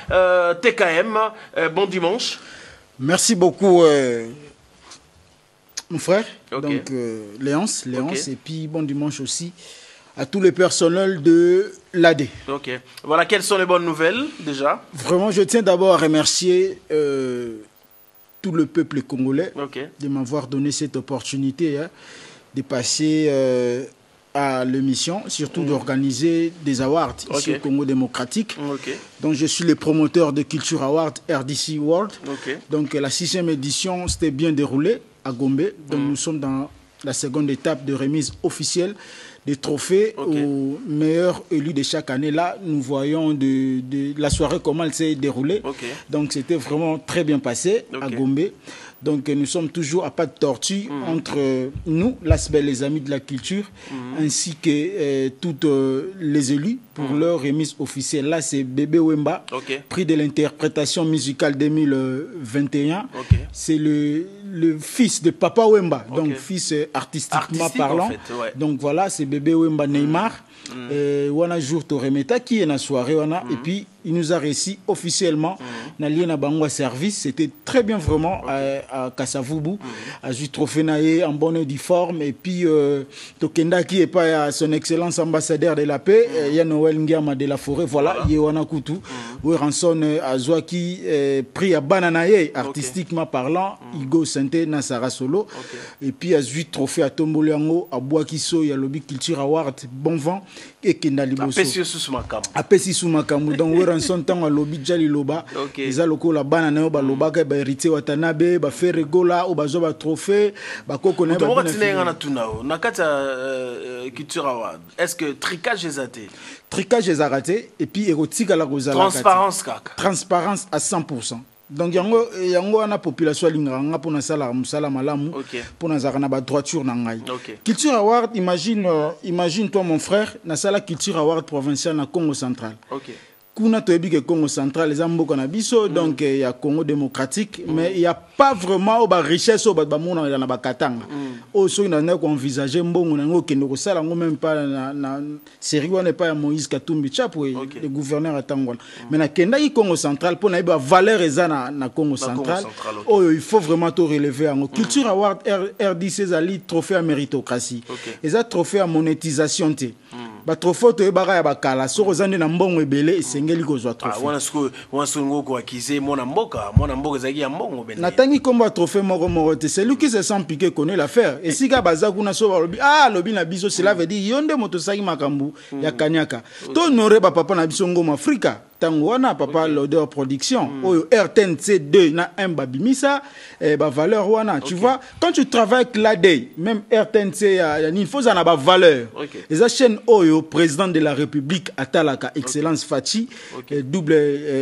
TKM, bon dimanche. Merci beaucoup, mon frère. Okay. Donc, Léonce, okay. Et puis bon dimanche aussi à tous les personnels de l'AD. Ok. Voilà, quelles sont les bonnes nouvelles déjà? Vraiment, je tiens d'abord à remercier tout le peuple congolais de m'avoir donné cette opportunité de passer à l'émission, surtout d'organiser des awards ici au Congo démocratique. Donc je suis le promoteur de Culture Award RDC World. Donc la 6e édition s'était bien déroulée à Gombe. Donc nous sommes dans la seconde étape de remise officielle des trophées aux meilleurs élus de chaque année. Là, nous voyons de la soirée comment elle s'est déroulée. Donc c'était vraiment très bien passé à Gombe. Donc nous sommes toujours à pas de tortue entre nous, l'ASBEL, les amis de la culture, ainsi que toutes les élus pour leur remise officielle. Là, c'est Bébé Wemba, prix de l'interprétation musicale 2021. C'est le fils de Papa Wemba, donc fils artistiquement parlant. En fait, donc voilà, c'est Bébé Wemba Neymar. Wana jour to remeta qui est na soirée wana et puis il nous a réussi officiellement na liena bangwa service. C'était très bien vraiment à Kassavubu à juste trophée naé en bonne et due forme et puis tokenda qui est pas à son excellence ambassadeur de la paix ya Noël Ngama de la forêt voilà ye wana kutu ou ranson azwa qui pris à bananaye artistiquement parlant Igo Santé na Sara Solo et puis à juste trophée à Tomboliango à Boakiso ya Lobby Culture Award bon vent et kenda liboso apesi sumakamu donc we ranson tango lobi jali loba eza lokola bana na yo ba loba ka ba héritier watanabe ba faire regola o bazo ba trophée ba koko na ba tinenga na tunao nakata Culture Award est-ce que tricage est raté et puis érotique à la rosala transparence à 100%. Donc yango na population linganga pour na sala musala malamu pour na zakana ba droiture na ngai. Culture Award imagine toi mon frère na sala Culture Award provincial na Congo central. Kuna toyebi ke Congo central les amboka na biso donc il y a Congo démocratique mais il y a pas vraiment ba richesse au ba mona na ba katanga. O so na ko envisager mbongo na ngo kendo ko sala ngo même pas na série on n'est pas Moïse Katumbi Chapo le gouverneur atangwana. Mais na kenda ki Congo central pour na ba valeur ezana na Congo central. Oh il faut vraiment to relever en Culture Award RDC zali trophée à méritocratie. Et ça trophée à monétisation té. Ba trophée to ebara ya bakala soko zande na mbongo ebele esengeli kozwa trophée wana songo ko akize mona mboka zaki ya mbongo bene natangi komba trophée moko te celui qui se sent piqué connaît l'affaire et sika baza kuna so lobi lobi na biso cela veut dire yonde moto saki makambu ya kanyaka to honorer ba papa na biso ngoma Afrika Tangwana papa l'odeur production oyo RTNC2 na un babimisa ba valeur wana tu vois quand tu travailles avec l'AD même RTNC il faut ça na ba valeur les chaîne oyo président de la République atalaka excellence Fachi double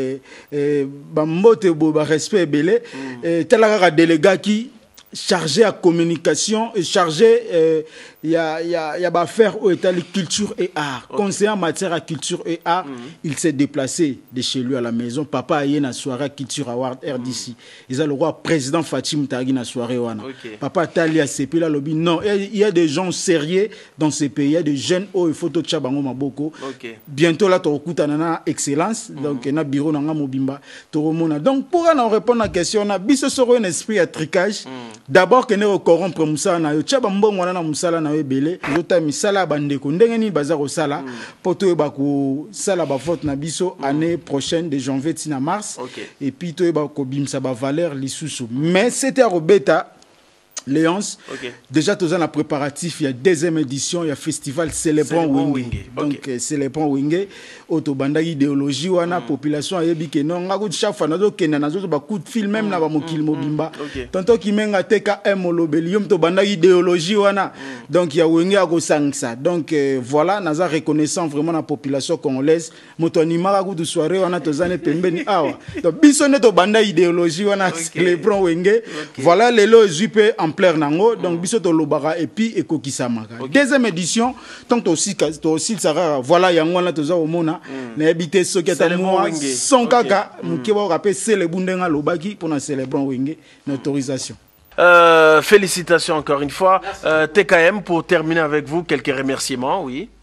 bambote ba respect belé talaka délégat qui chargé à communication et chargé il y a ba faire au état de culture et art conseiller en matière à culture et art il s'est déplacé de chez lui à la maison papa aye na soirée Culture Award RDC ils a le roi président Fatim Tagi na soirée wana papa tali a CP là lobby non il y a des gens sérieux dans ces pays il y a des jeunes il faut to chabango maboko bientôt là to okutana na excellence donc na bureau na mobimba to remona donc pour en répondre à la question na biso soro un esprit à tricage d'abord que ne corrompre musala na yo chaba mbongo na musala na ebele zota misala bandeko ndenge ni baza ko sala poto ba ko sala ba faute na biso année prochaine de janvier tina mars et puis to ba ko bimsa ba valeur lisusu mais c'était à Robeta Léonce déjà tous en la préparatif il y a deuxième édition il y a festival célébrant Wenge donc célébrant Wenge autobanda idéologie wana population ayebi ke non ngako chaque fois nazo kena nazo ba coup de fil même na ba mokili mobimba tonto kimenga teka molobeli yom to banda idéologie wana donc il y a Wenge a ko sangsa donc voilà naza reconnaissant vraiment la population congolaise moto animaka ku soirée wana tozane pembeni awa donc biso ne to banda idéologie wana célébrant Wenge voilà lelo jupe en nango donc biso to lobara et puis ekokisamaka deuxième édition tant aussi ça voilà yango na toza omona na habité soketa moi son kaka mukeba rappeler c'est le bundenga lobaki pour na célébrer Wenge na autorisation. Félicitations encore une fois TKM pour terminer avec vous quelques remerciements oui.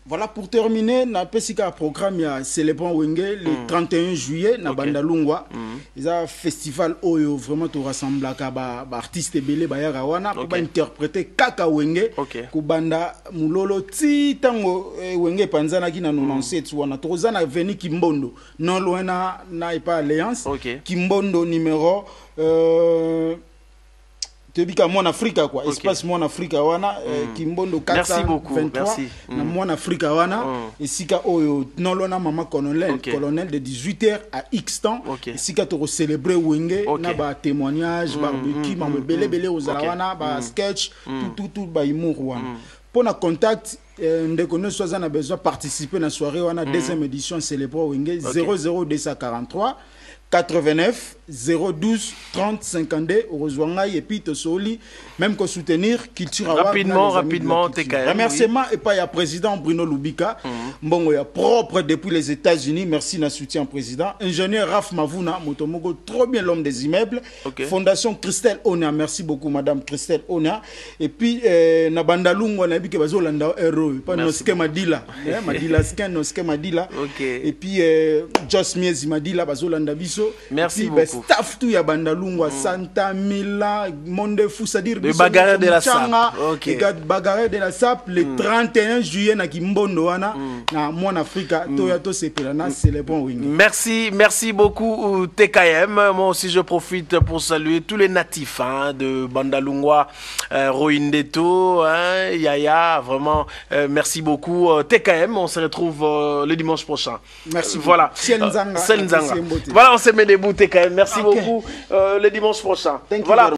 Voilà, pour terminer, na pesika programme ya Célébrant Wenge le 31 juillet na Bandalungwa. Il y a un festival oyo vraiment tout rassemble ba artistes belé ba yara wana pour interpréter Kaka Wenge ku banda mulolo ti tango Wenge panzana ki na 97 wana tozana veni Kimbondo non loin na pas alliance Kimbondo numéro Tebika Mon Africa quoi, espace Mon Africa wana Kimbondo 423 na Mon Africa wana et sika oyo non lona mama colonel de 18h à X temps et sika to célébrer Wenge na ba témoignage barbecue ma belé aux wana ba sketch tout ba humour wana pour na contact ndeko no soza na besoin participer na soirée wana deuxième édition célébrer Wenge 00243 89 012 30 52 Roswanga et puis Tosoli même que soutenir culture rapidement TKM remerciement et pas ya président Bruno Lubika bon ya propre depuis les États-Unis merci na soutien président ingénieur Raf Mavuna Motomogo trop bien l'homme des immeubles fondation Christelle Ona merci beaucoup madame Christelle Ona et puis na Bandalungu na bike bazolanda héros pas noske madila madila skin noske madila et puis Joss Miezi madila bazolanda biso merci beaucoup staff tout ya Bandalungwa Santa Mila Monde Fou c'est-à-dire le bagarre de la SAP bagarre de la SAP le 31 juillet na Kimbondo wana na Mon Africa to ya to sepelana Célébrant Wenge. Merci beaucoup TKM. Moi aussi je profite pour saluer tous les natifs de Bandalungwa, Roindeto, Yaya, vraiment merci beaucoup TKM. On se retrouve le dimanche prochain. Merci. Voilà. Voilà, on se met debout TKM. Merci beaucoup le dimanche prochain. Voilà.